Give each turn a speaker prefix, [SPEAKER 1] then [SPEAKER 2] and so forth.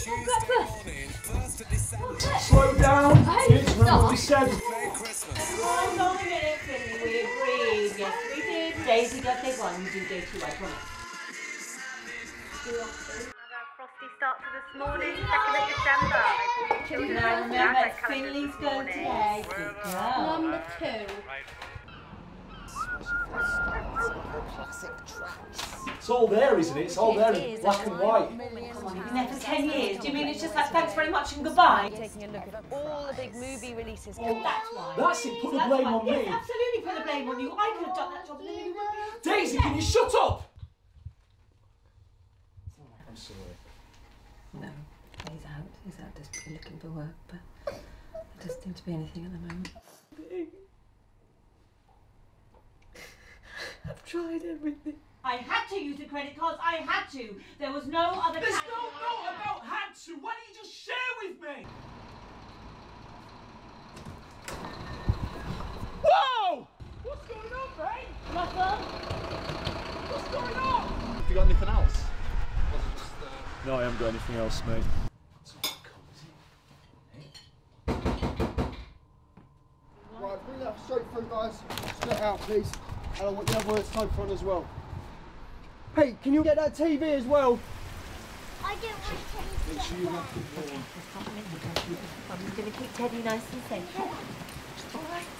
[SPEAKER 1] Slow down. It's remember we said.
[SPEAKER 2] Hold on a minute, Finley. We agreed. Yes, we did. Daisy got day 1, you do day 2, I promise.
[SPEAKER 3] Frosty start to this morning, 2nd of December.
[SPEAKER 2] Now remember, it's Finley's go today. Good girl.
[SPEAKER 4] Number 2.
[SPEAKER 1] It's all there, isn't it? It's all there in black and white.
[SPEAKER 2] Come on, you've been there for 10 years. Do you mean it's just like thanks very much and goodbye?
[SPEAKER 3] Taking a look at all the big movie releases.
[SPEAKER 2] Oh, that's why.
[SPEAKER 1] That's it, put the blame on me.
[SPEAKER 2] Yes, absolutely put the blame on you. I could have done that job.
[SPEAKER 1] Daisy, can you shut up? I'm sorry.
[SPEAKER 5] No, he's out. He's out desperately looking for work, but there doesn't seem to be anything at the moment. I've tried everything.
[SPEAKER 2] I had to use the credit cards. I had to. There was no other.
[SPEAKER 1] There's no note about had to. Why don't you just share with me? Whoa! What's going on, mate?
[SPEAKER 2] Russell?
[SPEAKER 1] What's going on?
[SPEAKER 6] Have you got anything else?
[SPEAKER 1] No, I haven't got anything else, mate.
[SPEAKER 7] Right, bring that straight through, guys. Straight out, please. And I want the other sofa on as well. Hey, can you get that TV as well?
[SPEAKER 4] I don't want to.
[SPEAKER 1] Make sure you lock the door.
[SPEAKER 2] I'm going to keep Teddy nice and safe.